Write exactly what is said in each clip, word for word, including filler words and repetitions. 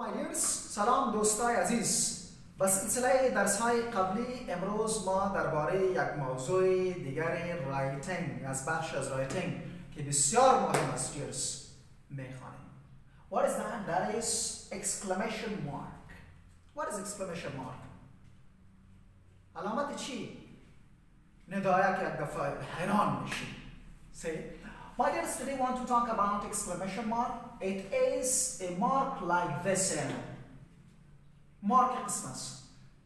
my dears. سلام دوستای عزیز. با سلسله درس‌های قبلی امروز ما درباره یک موضوع دیگر رایتینگ از بخش از رایتینگ که بسیار مهم است dears می‌خوانیم. What is that? That is exclamation mark. What is exclamation mark? علامت چی؟ ندایه که یک دفعه حیران میشی. See? My dears, today want to talk about exclamation mark. It is a mark like this here. Mark قسم است.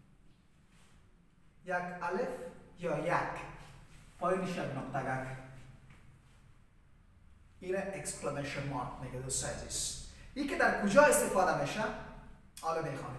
یک الف یا یک پایینش یک نقطه. اینه exclamation mark میگه دوست عزیز. این که در کجا استفاده میشه؟ حالا میخوانیم.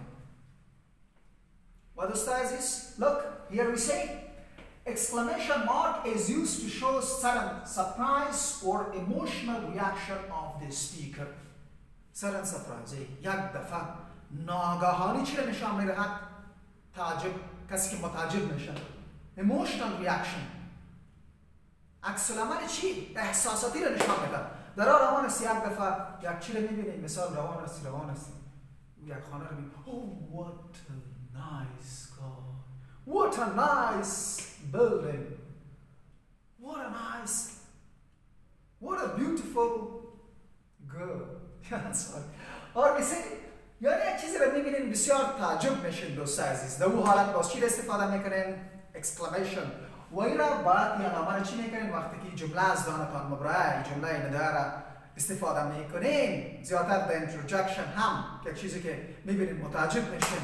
و دوست عزیز, look, here we say exclamation mark is used to show sudden surprise or emotional reaction of the speaker. Sudden surprise. یک دفعه ناگهانی چی نشان میدهد؟ تعجب. کسی که متعجب میشه. Emotional reaction. عکس العمل چی؟ احساساتی رو نشان میده. در حال روان است یک دفعه یک چی رو میبینی، مثال روان است روان است یک خانه رو میبینی. Oh, what a nice car. What a nice building. What a nice, what a beautiful girl. اور میسی یعنی یک چیزی رو میبینین بسیار تعجب میشین دوست عزیز. در اون حالت باز چی استفاده میکنین؟ exclamation. و این را باید یا نامه چی میکنین وقتی که جمله از دانتان مبرای جمله نداره را استفاده میکنین زیادتر در introduction هم که چیزی که میبینین متعجب میشین.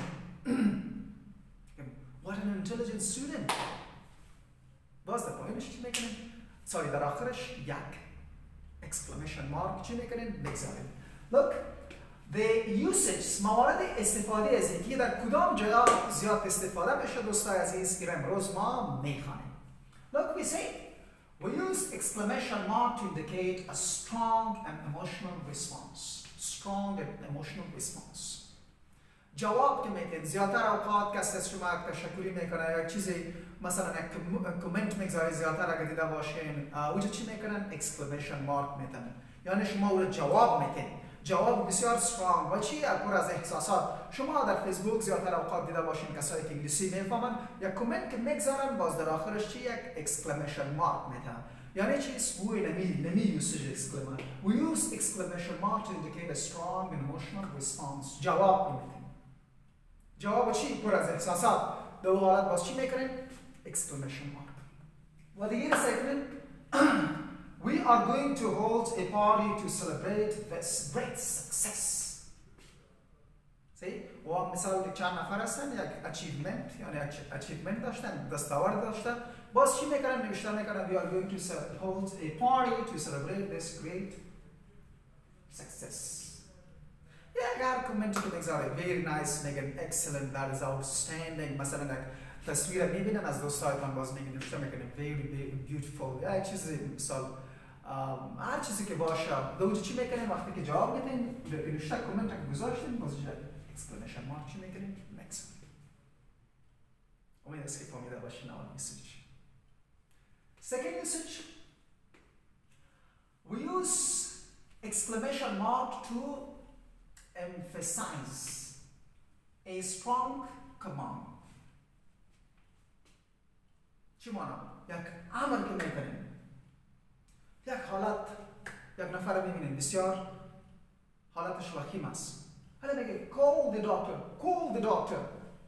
What an intelligent student. باز در پایینش چی میکنین؟ سوری در آخرش یک exclamation mark چی میکنین؟ بگذارین. Look, the usage موارد استفاده از اینکه در کدام جا زیاد استفاده بشه دوستای عزیز که امروز ما میخوانیم. Look, we say we use exclamation mark to indicate a strong and emotional response. Strong and emotional response. جواب که میتین زیادتر اوقات کسی از شما یک تشکری میکنه یک چیزی مثلا یک کامنت میگذاری زیادتر اگر دیده باشین اوجا چی میکنن؟ exclamation mark میتن یعنی شما او جواب میتین جواب بسیار strong و چی پر از احساسات. شما در فیسبوک زیادتر اوقات دیده باشین کسایی که انگلیسی میفهمن یک کامنت که میگذارن باز در آخرش چی یک exclamation mark میتن یعنی چیز وی نمی نمی usage exclamation. We use exclamation mark to indicate a strong and emotional response. جواب میتین جواب چی؟ پر از احساسات. در اون حالت باز چی میکنیم؟ exclamation mark. و دیگه سیکنن we are going to hold a party to celebrate this great success. See? و مثال چند نفر هستن یک achievement یعنی achievement داشتن دستاورد داشتن باز چی میکنن؟ نوشته میکنن we are going to hold a party to celebrate this great success. اگر کامنت که بگذاره very nice میگن excellent that is outstanding مثلا یک تصویر میبینن از دوستایتان باز میگن نوشته میکنن very very beautiful یا یک چیزی مثال هر چیزی که باشه دوجه چی میکنن وقتی که جواب میدین نوشته کامنت که گذاشتین باز exclamation mark چی میکنین؟ excellent. امید است که فهمیده باشین اول میسیجش. Second usage we use exclamation mark to emphasize a strong command. چی مانا؟ یک امر که میکنیم یک حالت یک نفر رو میبینیم بسیار حالتش وخیم است حالا میگه call the doctor call the doctor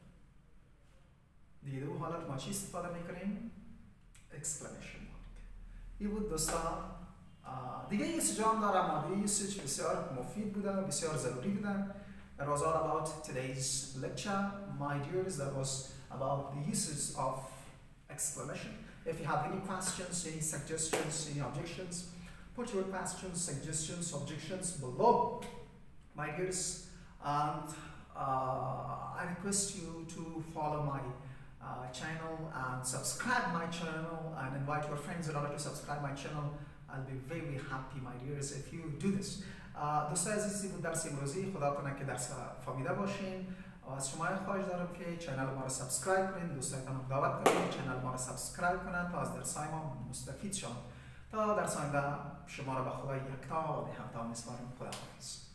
دیگه دو حالت ما چی استفاده میکنیم؟ exclamation mark. این بود دوستا دیگه یوسیج هم دارم و دیگه یوسیج بسیار مفید بودن بسیار ضروری بودن. That was all about today's lecture my dears. That was about the uses of exclamation. If you have any questions, any suggestions, any objections, put your questions, suggestions, objections below my dears and uh, I request you to follow my uh, channel and subscribe my channel and invite your friends in order to subscribe my channel. I'll be very happy my dears if you do this. دوستای عزیزی بود درس امروزی خدا کنه که درس فهمیده باشین و از شما خواهش دارم که چینل ما رو سابسکرایب کنین دوستایتان رو دعوت کنین چینل ما رو سابسکرایب کنن تا از درس‌های ما مستفید شون تا درس آینده شما رو به خدای یکتا و بهتر میسپارم. خدا حافظ.